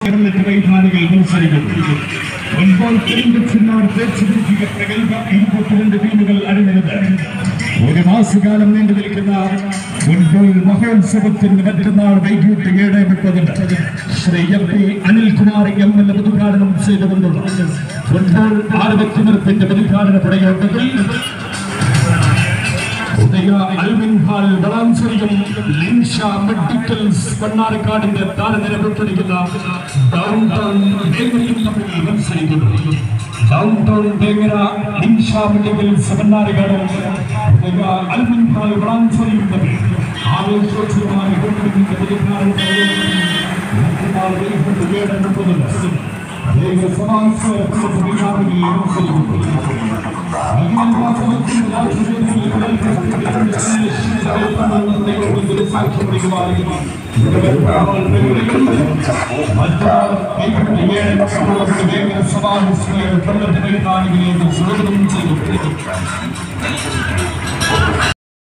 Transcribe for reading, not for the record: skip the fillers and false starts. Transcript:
വൈധാനികൾ മത്സരിക്കുന്നു. ഫുട്ബോൾ കരിമ്പച്ചിനാർ പ്രേക്ഷകീയ പ്രഗത്ഭ 22 ടീമുകൾ അണിനിരത് ഒരു മാസക്കാലം നീണ്ടു നിൽക്കുന്ന ഫുട്ബോൾ മഹോത്സവത്തിന് മറ്റന്നാൾ വൈകിട്ട് 7:30 ശ്രീ MP അനിൽകുമാർ ML ഉദ്ഘാടനം ചെയ്തുകൊണ്ടുള്ള ഫുട്ബോൾ ആരോഗ്യത്തിന്റെ ഉദ്ഘാടന പടയോട്ടത്തിൽ ലിൻഷ മെഡിക്കൽസ് മണ്ണാർക്കാടിന്റെ താരനിരപ്പെട്ടിരിക്കുന്ന ഡൗൺ ടൗൺ ബേക്കറിയും തമ്മിൽ മത്സരിക്കുന്നു. Down town bakery Linsha medicals മണ്ണാർക്കാടും അൽമിൻഹാൽ വളാഞ്ചേരിയും തമ്മിൽ ആവേശോജ്വലമായ സഭാ